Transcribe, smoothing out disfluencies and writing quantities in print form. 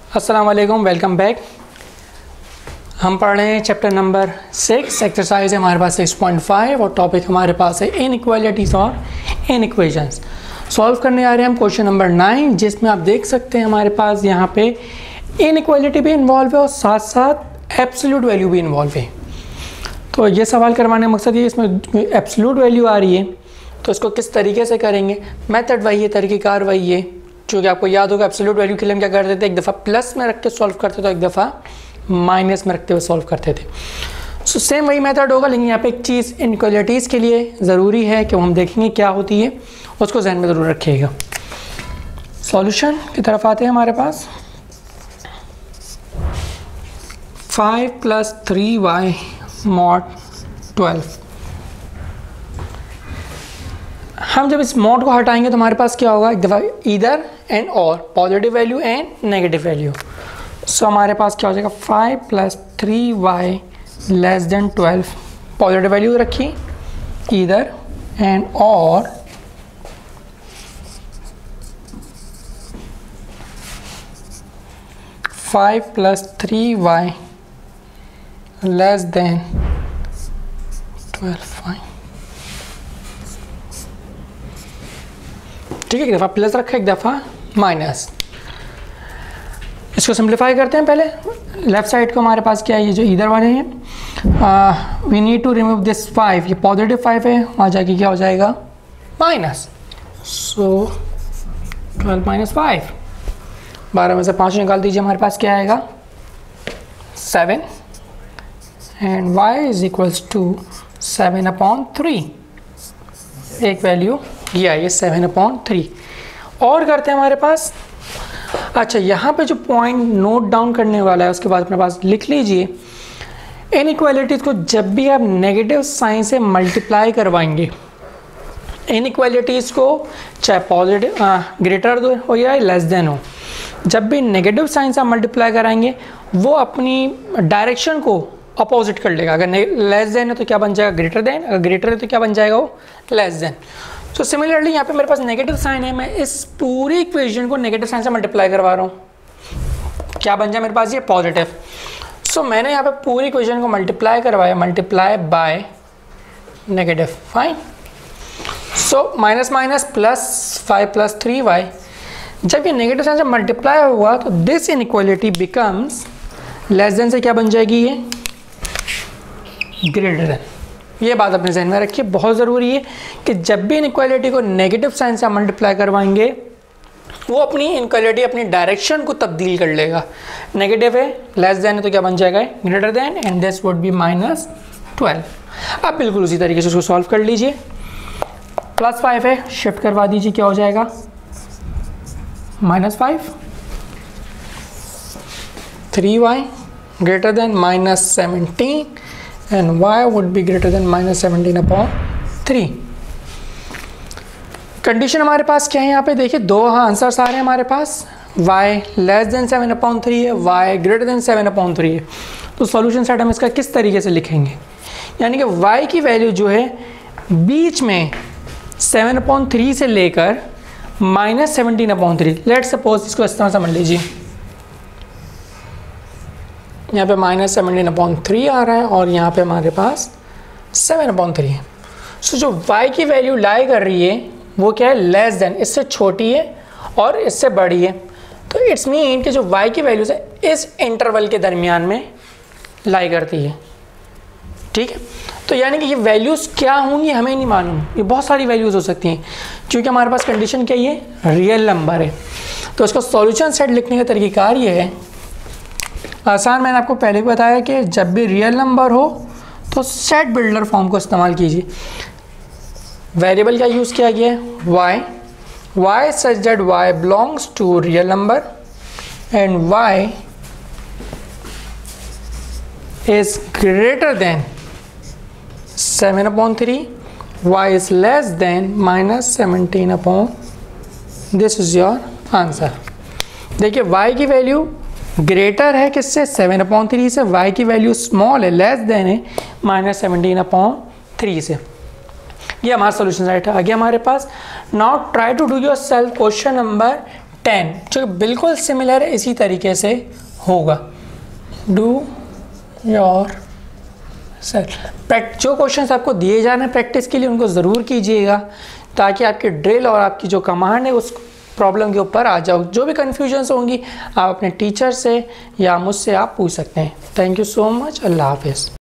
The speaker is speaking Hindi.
अस्सलाम वालेकुम, वेलकम बैक। हम पढ़ रहे हैं चैप्टर नंबर 6, एक्सरसाइज है हमारे पास 6.5 और टॉपिक हमारे पास है इनइक्वालिटीज़ और इनइक्वेशंस। सॉल्व करने आ रहे हैं हम क्वेश्चन नंबर 9, जिसमें आप देख सकते हैं हमारे पास यहाँ पे इनइक्वालिटी भी इन्वॉल्व है और साथ साथ एब्सोल्यूट वैल्यू भी इन्वॉल्व है। तो ये सवाल करवाने का मकसद ये, इसमें एब्सोल्यूट वैल्यू आ रही है तो इसको किस तरीके से करेंगे। मेथड वही है, तरीक़ेकार वही है। चूँकि आपको याद होगा एब्सोल्यूट वैल्यू के लिए हम क्या करते थे, एक दफ़ा प्लस में रख के सॉल्व करते थे, एक दफ़ा माइनस में रखते हुए सॉल्व करते थे। सो सेम वही मेथड होगा, लेकिन यहाँ पे एक चीज़ इनइक्वालिटीज़ के लिए ज़रूरी है कि हम देखेंगे क्या होती है, उसको जहन में ज़रूर रखिएगा। सॉल्यूशन की तरफ आते हैं हमारे पास। 5 + 3y mod 12। हम जब इस मॉड को हटाएंगे तो हमारे पास क्या होगा, एक दफ़ा इधर एंड और positive value and negative value. So हमारे पास क्या हो जाएगा, 5 + 3y < 12। पॉजिटिव वैल्यू रखी इधर एंड और 5 + 3y < 12। फाइन, ठीक है। एक दफ़ा प्लस रखा, एक दफ़ा माइनस। इसको सिंप्लीफाई करते हैं। पहले लेफ्ट साइड को हमारे पास क्या है, ये जो इधर वाले हैं, we need to remove this 5। ये पॉजिटिव 5 है, वहाँ जाके क्या हो जाएगा, माइनस। सो 12 - 5, 12 में से 5 निकाल दीजिए, हमारे पास क्या आएगा, 7 एंड y = 7/3। एक वैल्यू ये आई है 7/3। और करते हैं हमारे पास, अच्छा यहाँ पे जो पॉइंट नोट डाउन करने वाला है उसके बाद अपने पास लिख लीजिए, इनइक्वालिटीज़ को जब भी आप नेगेटिव साइन से मल्टीप्लाई करवाएंगे, इनइक्वालिटीज़ को चाहे पॉजिटिव ग्रेटर हो या लेस देन हो, जब भी नेगेटिव साइन से आप मल्टीप्लाई कराएंगे वो अपनी डायरेक्शन को अपोजिट कर लेगा। अगर लेस देन है तो क्या बन जाएगा, ग्रेटर देन। अगर ग्रेटर है तो क्या बन जाएगा, वो लेस देन। सो सिमिलरली यहाँ पे मेरे पास नेगेटिव साइन है, मैं इस पूरी इक्वेशन को नेगेटिव साइन से मल्टीप्लाई करवा रहा हूँ, क्या बन जाए मेरे पास, ये पॉजिटिव। सो मैंने यहाँ पे पूरी इक्वेशन को मल्टीप्लाई करवाया, multiply by negative. Fine. So minus minus plus 5 + 3y, जब ये नेगेटिव साइन से मल्टीप्लाई हुआ तो this inequality becomes less than से क्या बन जाएगी, ये ग्रेटर देन। ये बात अपने जहन में रखिए, बहुत ज़रूरी है कि जब भी इनइक्वालिटी को नेगेटिव साइन से मल्टीप्लाई करवाएंगे वो अपनी इनइक्वालिटी अपनी डायरेक्शन को तब्दील कर लेगा। नेगेटिव है, लेस देन है तो क्या बन जाएगा, greater than, and this would be -12। अब बिल्कुल उसी तरीके से उसको सॉल्व कर लीजिए। +5 है, शिफ्ट करवा दीजिए, क्या हो जाएगा, -5। 3y > -17 and y would be greater than -17/3। Condition हमारे पास क्या है, यहाँ पे देखिए दो आंसर्स आ रहे हैं हमारे पास, y < 7/3 है, y < 7/3 है। तो सॉल्यूशन सेट हम इसका किस तरीके से लिखेंगे, यानी कि y की वैल्यू जो है बीच में 7/3 से लेकर -17/3। लेट सपोज इसको इस तरह समझ लीजिए, यहाँ पे -17/3 आ रहा है और यहाँ पे हमारे पास 7/3 है। सो जो y की वैल्यू लाई कर रही है वो क्या है, लेस देन, इससे छोटी है और इससे बड़ी है। तो इट्स मीन कि जो y की वैल्यू है इस इंटरवल के दरमियान में लाई करती है, ठीक है। तो यानी कि ये वैल्यूज़ क्या होंगी हमें नहीं मालूम, ये बहुत सारी वैल्यूज़ हो सकती हैं, क्योंकि हमारे पास कंडीशन क्या है, रियल नंबर है। तो इसको सॉल्यूशन सेट लिखने का तरीक़ाकार ये है, आसान, मैंने आपको पहले भी बताया कि जब भी रियल नंबर हो तो सेट बिल्डर फॉर्म को इस्तेमाल कीजिए। वेरिएबल का यूज़ किया गया है y such that y belongs to real number and y is greater than 7/3, y is less than -17/। This is your answer. देखिए y की वैल्यू ग्रेटर है किससे, 7/3 से, y की वैल्यू स्मॉल है, लेस देन है -17/3 से। ये हमारा सोल्यूशन राइट है। आगे हमारे पास now try to do yourself question number 10 जो बिल्कुल सिमिलर है इसी तरीके से होगा। डू योर जो क्वेश्चंस आपको दिए जाना है प्रैक्टिस के लिए उनको ज़रूर कीजिएगा, ताकि आपकी ड्रिल और आपकी जो कमांड है उस प्रॉब्लम के ऊपर आ जाओ। जो भी कन्फ्यूजन्स होंगी आप अपने टीचर से या मुझसे आप पूछ सकते हैं। Thank you so much. अल्लाह हाफिज़।